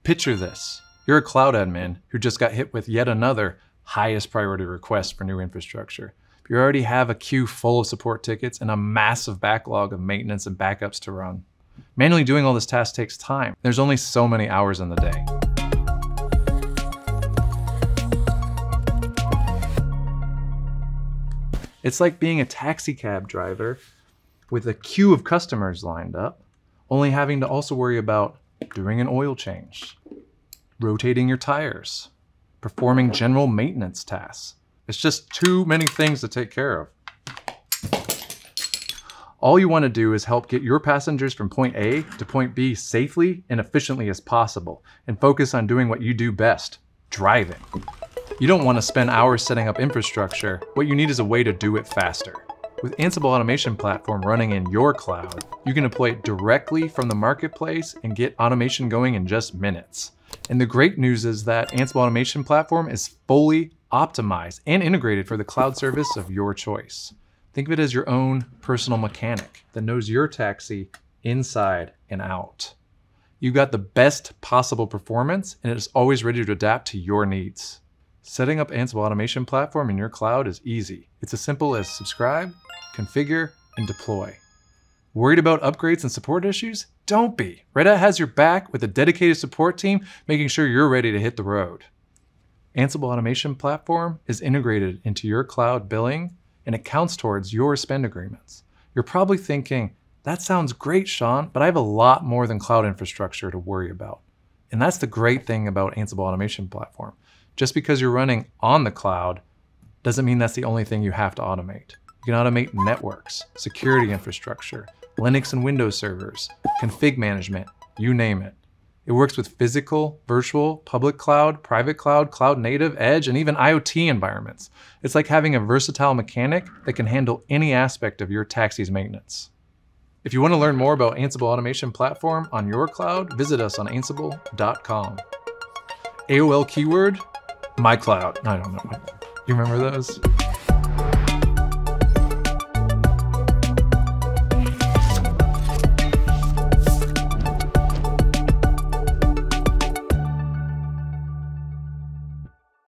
Picture this. You're a cloud admin who just got hit with yet another highest priority request for new infrastructure. You already have a queue full of support tickets and a massive backlog of maintenance and backups to run. Manually doing all this task takes time. There's only so many hours in the day. It's like being a taxi cab driver with a queue of customers lined up, only having to also worry about doing an oil change, rotating your tires, performing general maintenance tasks. It's just too many things to take care of. All you want to do is help get your passengers from point A to point B safely and efficiently as possible, and focus on doing what you do best, driving. You don't want to spend hours setting up infrastructure. What you need is a way to do it faster. With Ansible Automation Platform running in your cloud, you can deploy it directly from the marketplace and get automation going in just minutes. And the great news is that Ansible Automation Platform is fully optimized and integrated for the cloud service of your choice. Think of it as your own personal mechanic that knows your taxi inside and out. You've got the best possible performance, and it is always ready to adapt to your needs. Setting up Ansible Automation Platform in your cloud is easy. It's as simple as subscribe, configure, and deploy. Worried about upgrades and support issues? Don't be. Red Hat has your back with a dedicated support team making sure you're ready to hit the road. Ansible Automation Platform is integrated into your cloud billing, and it counts towards your spend agreements. You're probably thinking, that sounds great, Sean, but I have a lot more than cloud infrastructure to worry about. And that's the great thing about Ansible Automation Platform. Just because you're running on the cloud doesn't mean that's the only thing you have to automate. You can automate networks, security infrastructure, Linux and Windows servers, config management, you name it. It works with physical, virtual, public cloud, private cloud, cloud native, edge, and even IoT environments. It's like having a versatile mechanic that can handle any aspect of your taxi's maintenance. If you want to learn more about Ansible Automation Platform on your cloud, visit us on ansible.com. AOL keyword, my cloud. I don't know. You remember those?